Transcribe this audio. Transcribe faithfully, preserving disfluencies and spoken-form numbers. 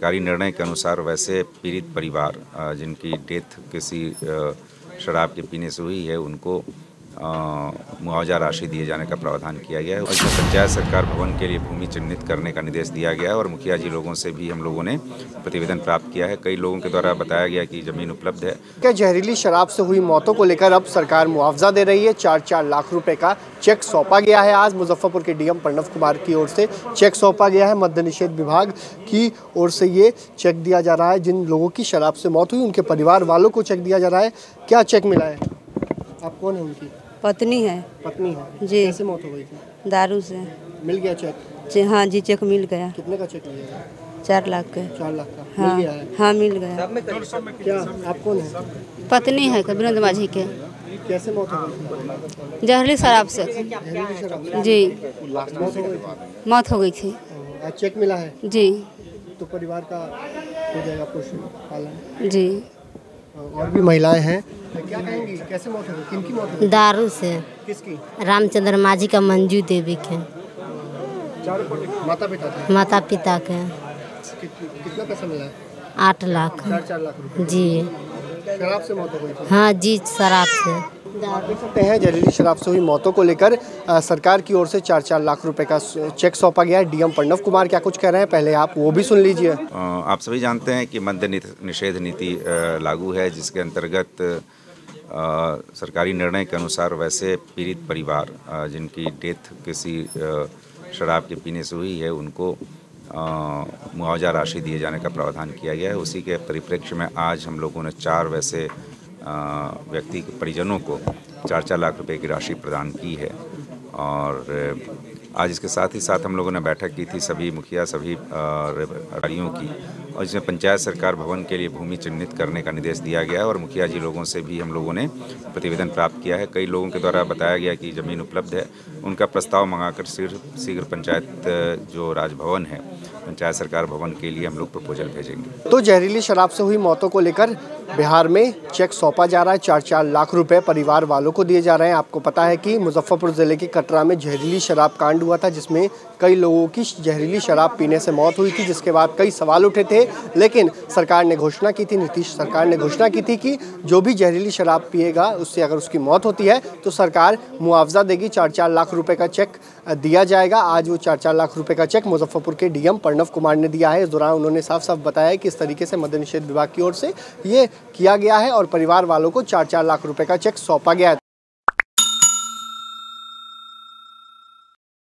सरकारी निर्णय के अनुसार वैसे पीड़ित परिवार जिनकी डेथ किसी शराब के पीने से हुई है उनको मुआवजा राशि दिए जाने का प्रावधान किया गया है और इसमें पंचायत सरकार भवन के लिए भूमि चिन्हित करने का निर्देश दिया गया है और मुखिया जी लोगों से भी हम लोगों ने प्रतिवेदन प्राप्त किया है। कई लोगों के द्वारा बताया गया कि जमीन उपलब्ध है। क्या जहरीली शराब से हुई मौतों को लेकर अब सरकार मुआवजा दे रही है। चार चार लाख रुपए का चेक सौंपा गया है। आज मुजफ्फरपुर के डीएम प्रणव कुमार की ओर से चेक सौंपा गया है। मद्य निषेध विभाग की ओर से ये चेक दिया जा रहा है। जिन लोगों की शराब से मौत हुई उनके परिवार वालों को चेक दिया जा रहा है। क्या चेक मिला है? आप कौन है? उनकी पत्नी है। पत्नी है जी। कैसे मौत हो गई थी? दारू से। मिल गया चेक? जी हाँ जी, चेक मिल गया। कितने का चेक लिया? चार लाख का। चार लाख का हाँ, मिल गया है? हाँ मिल गया। क्या आप कौन है? पत्नी है विनोद माझी के। कैसे मौत हो गई? जहरीली शराब से। जहरीली शराब से? जी मौत हो गई थी? मौत हो गई थी। आज चेक मिला है? जी। तो परिवार का हो जाएगा पोषण पालन। जी। और भी महिलाएं हैं, क्या कहेंगी? कैसे मौत हो गई? किनकी मौत हो गई? दारू से। किसकी? रामचंद्र माझी का, मंजू देवी के। माता पिता थे? माता पिता के। कितना पैसा मिला है? आठ लाख। चार चार लाख रुपए। जी। शराब से मौत हो गई थी? हाँ जी, शराब से। देख सकते हैं जहरीली शराब से हुई मौतों को लेकर सरकार की ओर से चार चार लाख रुपए का चेक सौंपा गया है। डीएम प्रणव कुमार क्या कुछ कह रहे हैं, पहले आप वो भी सुन लीजिए। आप सभी जानते हैं कि मद्य निषेध नीति लागू है, जिसके अंतर्गत सरकारी निर्णय के अनुसार वैसे पीड़ित परिवार जिनकी डेथ किसी शराब के पीने से हुई है उनको मुआवजा राशि दिए जाने का प्रावधान किया गया है। उसी के परिप्रेक्ष्य में आज हम लोगों ने चार वैसे व्यक्ति के परिजनों को चार चार लाख रुपए की राशि प्रदान की है और आज इसके साथ ही साथ हम लोगों ने बैठक की थी सभी मुखिया सभी अधिकारियों की और इसमें पंचायत सरकार भवन के लिए भूमि चिन्हित करने का निर्देश दिया गया है और मुखिया जी लोगों से भी हम लोगों ने प्रतिवेदन प्राप्त किया है। कई लोगों के द्वारा बताया गया कि ज़मीन उपलब्ध है, उनका प्रस्ताव मंगाकर शीघ्र शीघ्र पंचायत जो राजभवन है पंचायत सरकार भवन के लिए हम लोग प्रपोजल भेजेंगे। तो जहरीली शराब से हुई मौतों को लेकर बिहार में चेक सौंपा जा रहा है। चार चार लाख रुपए परिवार वालों को दिए जा रहे हैं। आपको पता है कि मुजफ्फरपुर जिले के कटरा में जहरीली शराब कांड हुआ था, जिसमें कई लोगों की जहरीली शराब पीने से मौत हुई थी, जिसके बाद कई सवाल उठे थे। लेकिन सरकार ने घोषणा की थी, नीतीश सरकार ने घोषणा की थी कि जो भी जहरीली शराब पिएगा उससे अगर उसकी मौत होती है तो सरकार मुआवजा देगी। चार चार लाख रुपए का चेक दिया जाएगा। आज वो चार चार लाख रुपए का चेक मुजफ्फरपुर के डीएम प्रणव कुमार ने दिया है। इस दौरान उन्होंने साफ साफ बताया कि इस तरीके से मद्य निषेध विभाग की ओर से ये किया गया है और परिवार वालों को चार चार लाख रुपए का चेक सौंपा गया है।